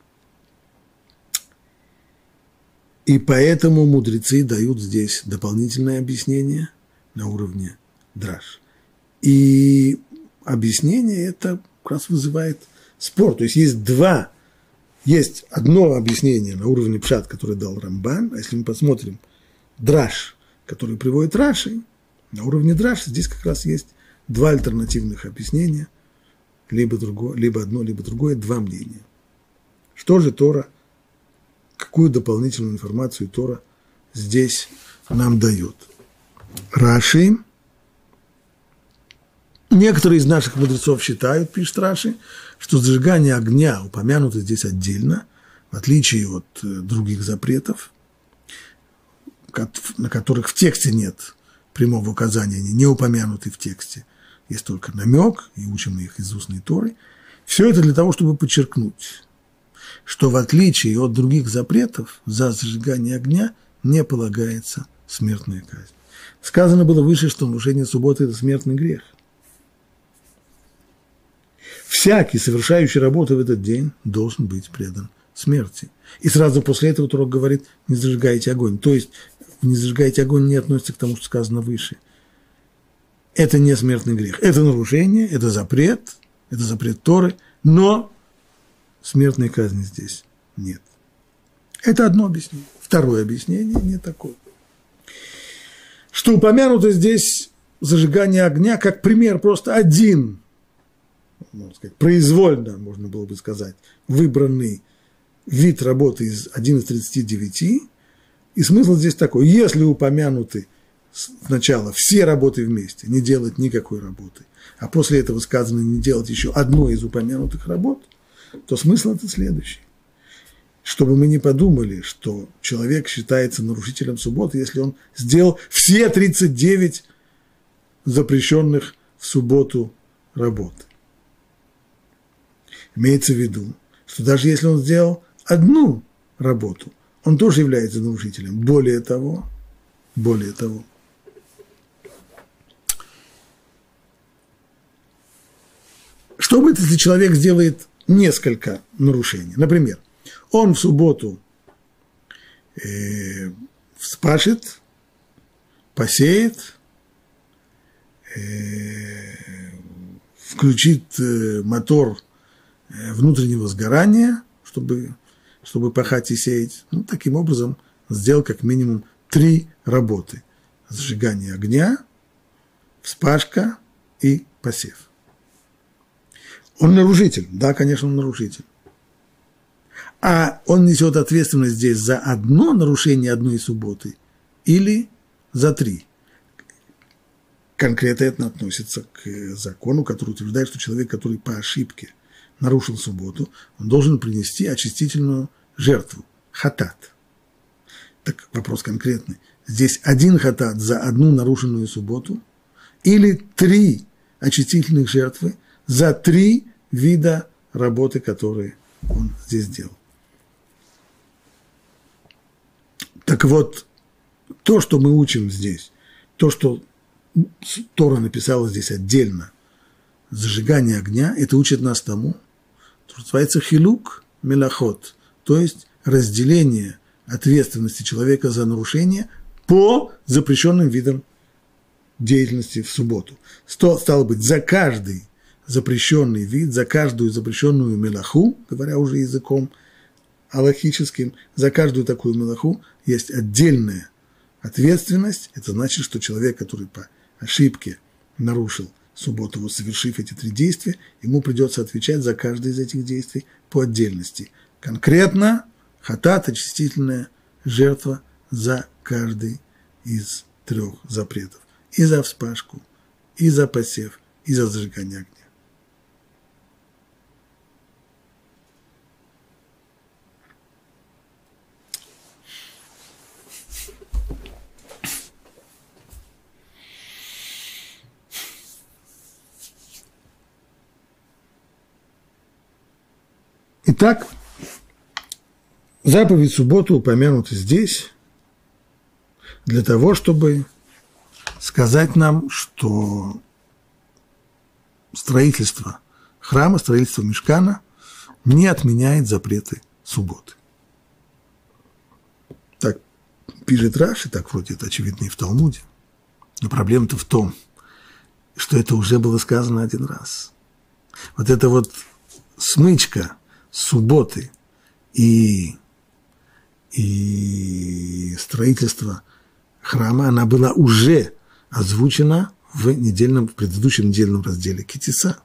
И поэтому мудрецы дают здесь дополнительное объяснение на уровне драш. И объяснение это как раз вызывает спор. То есть есть два, есть одно объяснение на уровне пшат, которое дал Рамбан, а если мы посмотрим драш, который приводит Раши, на уровне драш здесь как раз есть два альтернативных объяснения, либо, другое, либо одно, либо другое, два мнения. Что же Тора, какую дополнительную информацию Тора здесь нам дает? Раши. Некоторые из наших мудрецов считают, пишет Раши, что зажигание огня упомянуто здесь отдельно, в отличие от других запретов, на которых в тексте нет прямого указания, они не упомянуты в тексте, есть только намек, и учим мы их из устной Торы. Все это для того, чтобы подчеркнуть, что в отличие от других запретов за зажигание огня не полагается смертная казнь. Сказано было выше, что нарушение субботы – это смертный грех. Всякий, совершающий работу в этот день, должен быть предан смерти. И сразу после этого Тора говорит, не зажигайте огонь. То есть, не зажигайте огонь не относится к тому, что сказано выше. Это не смертный грех. Это нарушение, это запрет, это запрет Торы, но смертной казни здесь нет. Это одно объяснение. Второе объяснение не такое. Что упомянуто здесь зажигание огня как пример, просто один, можно сказать, произвольно, можно было бы сказать, выбранный вид работы из один из тридцати девяти. И смысл здесь такой: если упомянуты сначала все работы вместе, не делать никакой работы, а после этого сказано не делать еще одной из упомянутых работ, то смысл это следующий. Чтобы мы не подумали, что человек считается нарушителем субботы, если он сделал все тридцать девять запрещенных в субботу работ. Имеется в виду, что даже если он сделал одну работу, он тоже является нарушителем. Более того, более того, что будет, если человек сделает несколько нарушений? Например, он в субботу э, вспашет, посеет, э, включит э, мотор э, внутреннего сгорания, чтобы, чтобы пахать и сеять. Ну, таким образом, сделал как минимум три работы: зажигание огня, вспашка и посев. Он нарушитель, да, конечно, он нарушитель. А он несет ответственность здесь за одно нарушение одной субботы или за три. Конкретно это относится к закону, который утверждает, что человек, который по ошибке нарушил субботу, он должен принести очистительную жертву, хатат. Так вопрос конкретный. Здесь один хатат за одну нарушенную субботу или три очистительных жертвы за три вида работы, которые он здесь сделал. Так вот, то, что мы учим здесь, то, что Тора написала здесь отдельно, зажигание огня, это учит нас тому, что называется хилук мелахот, то есть разделение ответственности человека за нарушение по запрещенным видам деятельности в субботу. Стало быть, за каждый запрещенный вид, за каждую запрещенную мелаху, говоря уже языком алахическим, за каждую такую малаху есть отдельная ответственность. Это значит, что человек, который по ошибке нарушил субботу, вот совершив эти три действия, ему придется отвечать за каждое из этих действий по отдельности. Конкретно хатат, очистительная жертва за каждый из трех запретов. И за вспашку, и за посев, и за зажигание огня. Итак, заповедь субботы упомянута здесь для того, чтобы сказать нам, что строительство храма, строительство мишкана не отменяет запреты субботы. Так пишет Раши, так вроде это очевидно и в Талмуде. Но проблема-то в том, что это уже было сказано один раз. Вот эта вот смычка субботы и, и строительство храма, она была уже озвучена в, недельном, в предыдущем недельном разделе Китиса.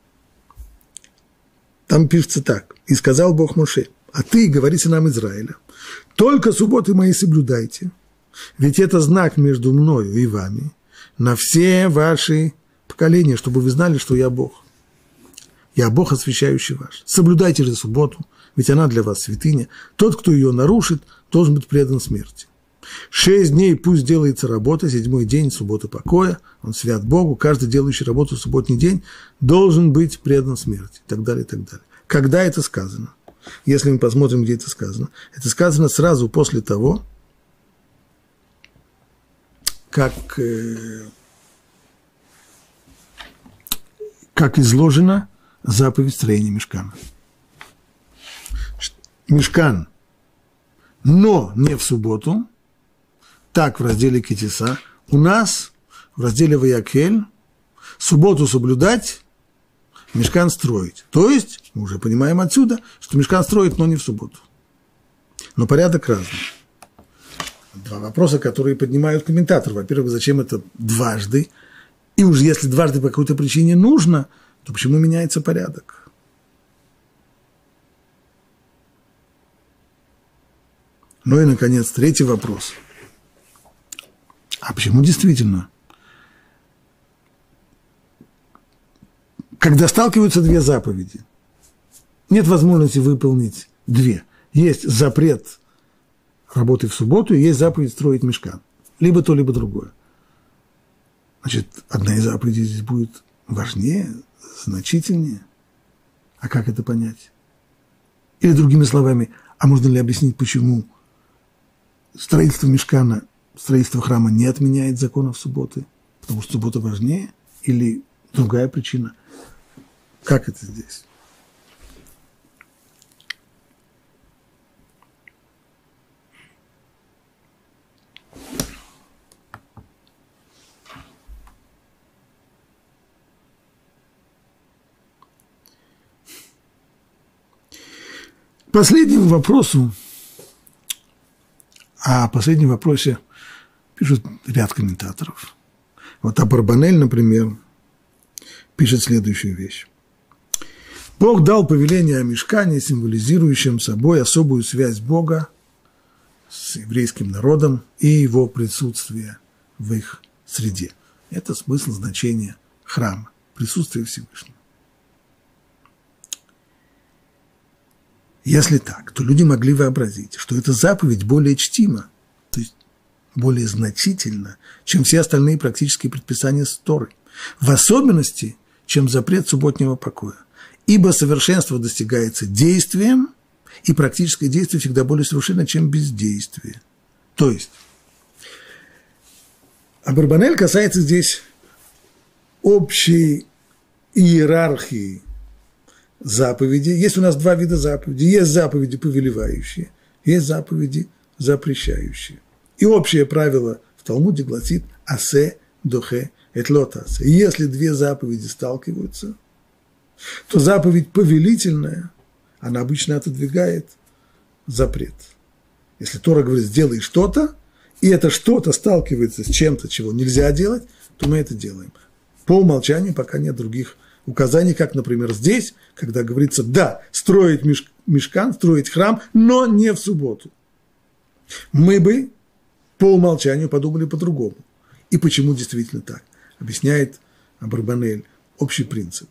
Там пишется так. «И сказал Бог Моше, а ты, говори сынам Израиля, только субботы мои соблюдайте, ведь это знак между мною и вами на все ваши поколения, чтобы вы знали, что я Бог. Я Бог, освящающий ваш. Соблюдайте же субботу, ведь она для вас святыня. Тот, кто ее нарушит, должен быть предан смерти. Шесть дней пусть делается работа, седьмой день – суббота покоя, он свят Богу, каждый делающий работу в субботний день должен быть предан смерти, и так далее, и так далее. Когда это сказано? Если мы посмотрим, где это сказано, это сказано сразу после того, как, э, как изложена заповедь строения мишкана. Мишкан, но не в субботу. Так в разделе Китиса. У нас в разделе Ваякель субботу соблюдать, мишкан строить. То есть, мы уже понимаем отсюда, что мишкан строить, но не в субботу. Но порядок разный. Два вопроса, которые поднимают комментаторы. Во-первых, зачем это дважды? И уж если дважды по какой-то причине нужно, то почему меняется порядок? Ну и, наконец, третий вопрос. А почему действительно? Когда сталкиваются две заповеди, нет возможности выполнить две. Есть запрет работы в субботу, и есть заповедь строить мишкан. Либо то, либо другое. Значит, одна из заповедей здесь будет важнее, значительнее. А как это понять? Или другими словами, а можно ли объяснить, почему строительство мишкана, строительство храма не отменяет законов субботы? Потому что суббота важнее? Или другая причина? Как это здесь? К последнему вопросу, о последнем вопросе пишут ряд комментаторов. Вот Абарбанель, например, пишет следующую вещь. Бог дал повеление о мишкане, символизирующем собой особую связь Бога с еврейским народом и его присутствие в их среде. Это смысл, значение храма, присутствие Всевышнего. Если так, то люди могли вообразить, что эта заповедь более чтима, то есть более значительна, чем все остальные практические предписания Торы, в особенности, чем запрет субботнего покоя. Ибо совершенство достигается действием, и практическое действие всегда более совершенно, чем бездействие. То есть, Абарбанель касается здесь общей иерархии заповеди. Есть у нас два вида заповедей. Есть заповеди повелевающие, есть заповеди запрещающие. И общее правило в Талмуде гласит «асе дохе эт лот асе». Если две заповеди сталкиваются, то заповедь повелительная, она обычно отодвигает запрет. Если Тора говорит, сделай что-то, и это что-то сталкивается с чем-то, чего нельзя делать, то мы это делаем. По умолчанию, пока нет других указаний, как, например, здесь, когда говорится, да, строить меш, мешкан, строить храм, но не в субботу. Мы бы по умолчанию подумали по-другому. И почему действительно так? Объясняет Абарбанель общий принцип.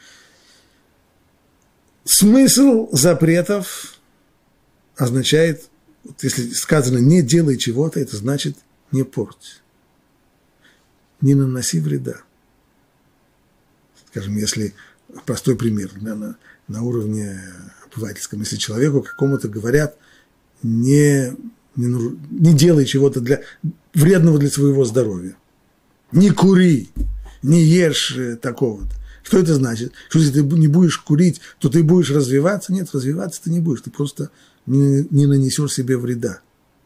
Смысл запретов означает, вот если сказано «не делай чего-то», это значит «не порть», «не наноси вреда». Скажем, если простой пример, да, на, на уровне обывательском, если человеку какому-то говорят «не, не, не делай чего-то для, вредного для своего здоровья», «не кури», «не ешь такого-то». Что это значит? Что если ты не будешь курить, то ты будешь развиваться? Нет, развиваться ты не будешь, ты просто не, не нанесешь себе вреда.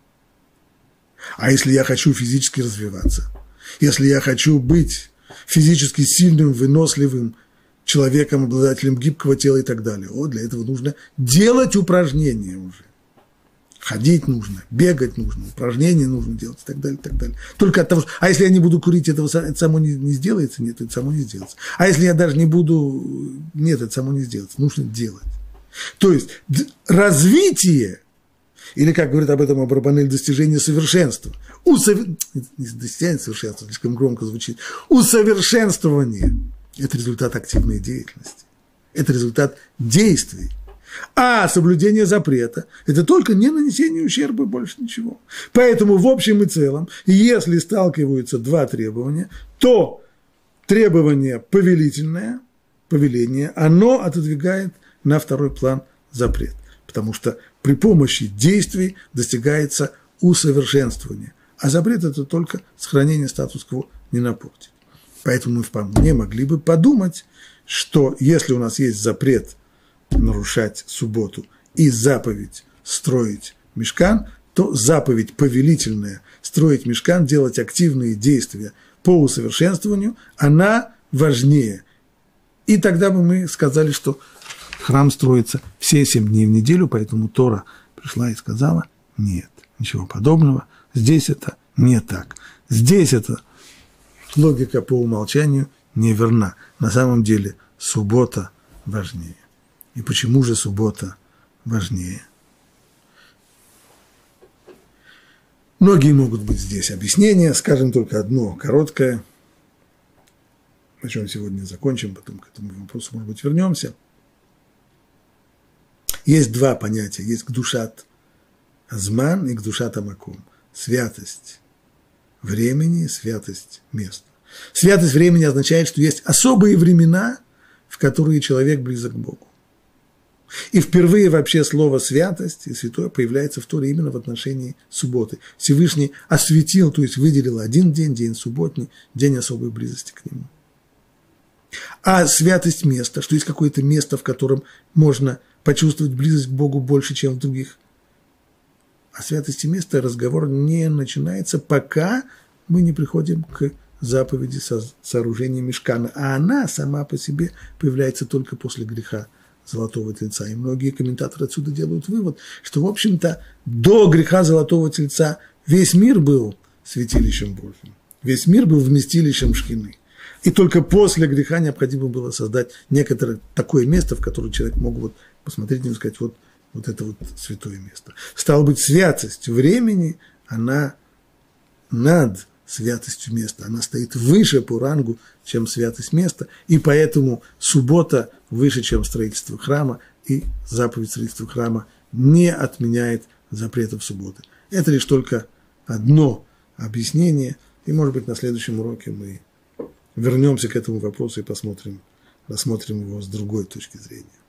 А если я хочу физически развиваться, если я хочу быть физически сильным, выносливым человеком, обладателем гибкого тела и так далее, о, для этого нужно делать упражнения уже. Ходить нужно, бегать нужно, упражнения нужно делать и так далее, и так далее. Только от того, что, а если я не буду курить, этого, это само не, не сделается? Нет, это само не сделается. А если я даже не буду, нет, это само не сделается, нужно делать. То есть развитие, или, как говорит об этом Абарбанель, достижение совершенства, усов... не достижение совершенства, слишком громко звучит, усовершенствование – это результат активной деятельности, это результат действий. А соблюдение запрета – это только не нанесение ущерба, больше ничего. Поэтому в общем и целом, если сталкиваются два требования, то требование повелительное, повеление, оно отодвигает на второй план запрет. Потому что при помощи действий достигается усовершенствование. А запрет – это только сохранение статус-кво, не напортить. Поэтому мы вполне могли бы подумать, что если у нас есть запрет нарушать субботу и заповедь строить мишкан, то заповедь повелительная строить мишкан, делать активные действия по усовершенствованию, она важнее. И тогда бы мы сказали, что храм строится все семь дней в неделю, поэтому Тора пришла и сказала: нет, ничего подобного, здесь это не так. Здесь это логика по умолчанию неверна. На самом деле суббота важнее. И почему же суббота важнее? Многие могут быть здесь объяснения, скажем только одно короткое, на чем сегодня закончим, потом к этому вопросу, может быть, вернемся. Есть два понятия, есть гдушат азман и гдушат амаком. Святость времени, святость места. Святость времени означает, что есть особые времена, в которые человек близок к Богу. И впервые вообще слово «святость» и «святое» появляется в Торе именно в отношении субботы. Всевышний осветил, то есть выделил один день, день субботний, день особой близости к нему. А святость места, что есть какое-то место, в котором можно почувствовать близость к Богу больше, чем в других. О святости места разговор не начинается, пока мы не приходим к заповеди со сооружения мишкана. А она сама по себе появляется только после греха золотого тельца. И многие комментаторы отсюда делают вывод, что, в общем-то, до греха золотого тельца весь мир был святилищем Божьим. Весь мир был вместилищем шхины. И только после греха необходимо было создать некоторое такое место, в которое человек мог вот посмотреть и сказать, вот, вот это вот святое место. Стало быть, святость времени, она над святостью места, она стоит выше по рангу, чем святость места, и поэтому суббота выше, чем строительство храма, и заповедь строительства храма не отменяет запретов субботы. Это лишь только одно объяснение, и, может быть, на следующем уроке мы вернемся к этому вопросу и посмотрим, рассмотрим его с другой точки зрения.